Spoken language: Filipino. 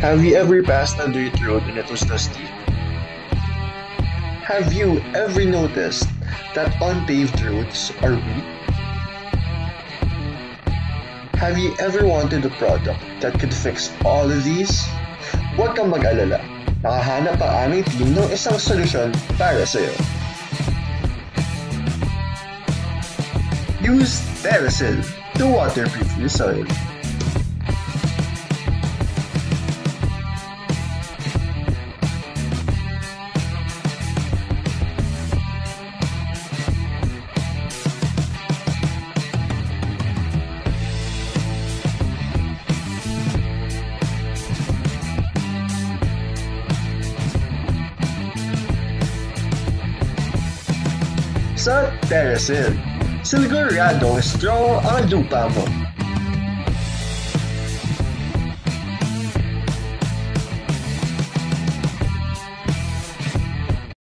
Have you ever passed a dirt road and it was dusty? Have you ever noticed that unpaved roads are weak? Have you ever wanted a product that could fix all of these? Huwag kang mag-alala. Nakahanap ang aming team ng isang solusyon para sa'yo. Use Terrasil to waterproof your soil. Sa Terrasil, siguradong strong ang lupa mo.